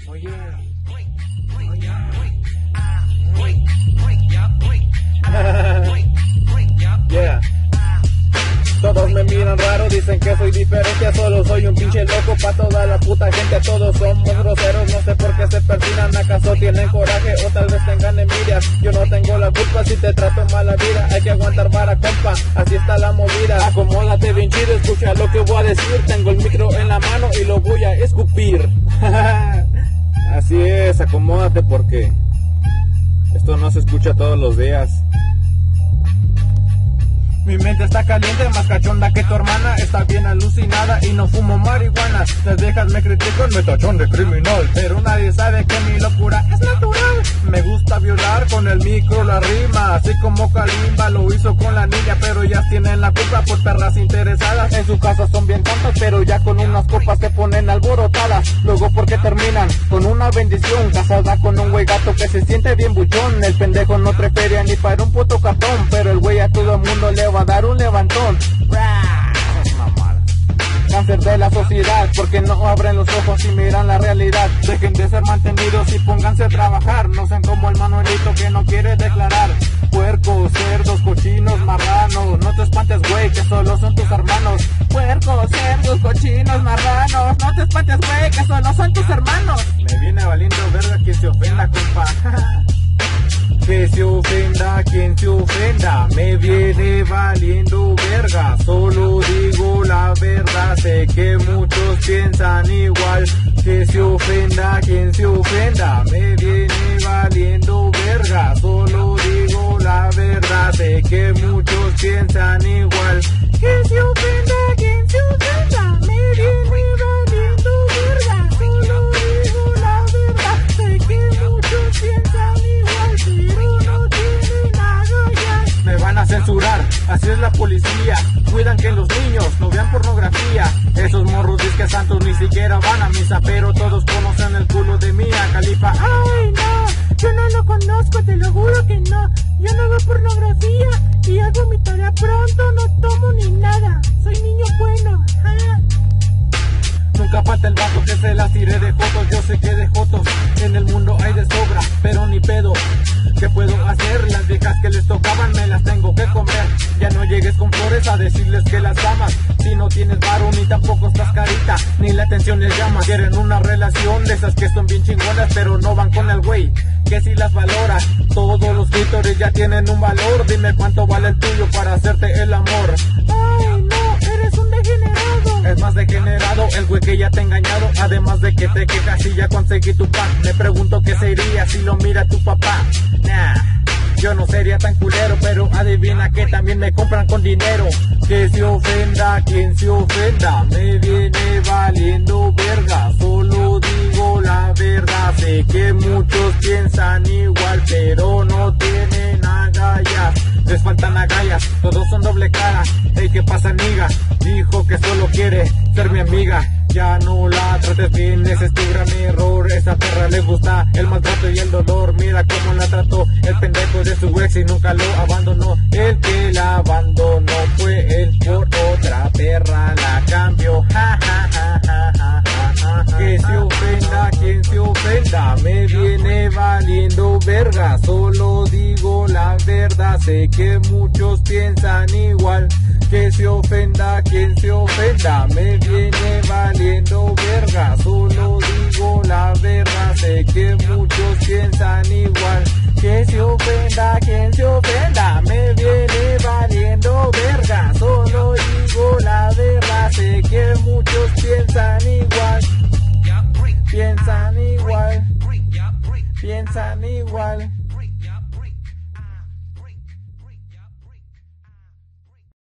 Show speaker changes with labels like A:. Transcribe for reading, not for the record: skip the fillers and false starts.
A: Oye. Yeah. Todos me miran raro, dicen que soy diferente, solo soy un pinche loco pa' toda la puta gente. Todos somos groseros, no sé por qué se persinan. ¿Acaso tienen coraje o tal vez tengan envidia? Yo no tengo la culpa si te trato mal la vida. Hay que aguantar vara, compa, así está la movida. Acomódate bien chido, escucha lo que voy a decir. Tengo el micro en la mano y lo voy a escupir. Así es, acomódate porque esto no se escucha todos los días. Mi mente está caliente, más cachonda que tu hermana. Está bien alucinada y no fumo marihuana. Las viejas me critican, me tachan de criminal, pero nadie sabe que mi locura es natural. Me gusta violar con el micro la rima, así como Kalimba lo hizo con la niña. Pero ellas tienen la culpa por perras interesadas. En su casa son bien tontas, pero ya con unas copas se ponen alborotadas. Luego porque terminan con una bendición, casada con un güey gato que se siente bien buchón. El pendejo no trae feria ni para un puto cartón, pero el güey a todo el mundo le va a dar un levantón. Cáncer de la sociedad, porque no abren los ojos y miran la realidad. Dejen de ser mantenidos y pónganse a trabajar. No sean como el Manuelito que no quiere declarar. Puercos, cerdos, cochinos, marranos, no te espantes güey, que solo son tus hermanos. Puercos, cerdos, cochinos, marranos, no te espantes güey, que solo son tus hermanos. Me viene valiendo verga quien se ofenda, compa. Que se ofenda quien se ofenda, me viene valiendo verga, solo digo la verdad, sé que muchos piensan igual. Que se ofenda quien se ofenda, me viene valiendo verga, solo digo la verdad, sé que muchos piensan igual. Que se ofenda quien se ofenda, me viene valiendo verga, solo digo la verdad, sé que muchos piensan igual, pero no tienen nada ya. Me van a censurar, así es la policía. Cuidan que los niños no vean pornografía. Esos morros disque santos ni siquiera van a misa, pero todos conocen el culo de Mia Khalifa. Ay no, yo no lo conozco, te lo juro que no. Yo no veo pornografía y hago mi tarea pronto, no tomo ni nada. Soy niño bueno. Nunca falta el vato que se las tire de fotos. Yo sé que de jotos en el mundo hay de sobra, pero ni pedo. ¿Qué puedo hacer? Las viejas que les tocaban me las tengo que comer. Ya no llegues con flores a decirles que las amas. Si no tienes varo ni tampoco estás carita, ni la atención les llama. Quieren una relación de esas que son bien chingonas, pero no van con el güey que si las valora. Todos los clítores ya tienen un valor. Dime cuánto vale el tuyo para hacerte el amor. Ay no, eres un degenerado. Es más degenerado el güey que ya te ha engañado. Además de que te quejas y ya conseguí tu pan. Me pregunto qué sería si lo mira tu papá. Nah, yo no sería tan culero, pero adivina que también me compran con dinero. Que se ofenda quien se ofenda, me viene valiendo verga, solo digo la verdad. Sé que muchos piensan igual, pero no tienen agallas. Les faltan agallas, todos son doble cara. Ey, ¿qué pasa, amiga? Dijo que solo quiere ser mi amiga. Ya no la trates bien, ese es tu gran error. Esa perra le gusta el maltrato y el dolor. Mira cómo la trató el pendejo de su ex y nunca lo abandonó. El que la abandonó fue él por otra perra, la cambió. Ja, ja, ja, ja, ja, ja, ja. Que se ofenda quien se ofenda, me viene valiendo verga, solo digo la verdad. Sé que muchos piensan igual. Que se ofenda quien se ofenda, me viene valiendo verga, solo digo la verdad. Sé que muchos piensan igual. Que se ofenda quien se ofenda, me viene valiendo verga, solo digo la verdad. Sé que muchos piensan igual. Piensan igual. Piensan igual.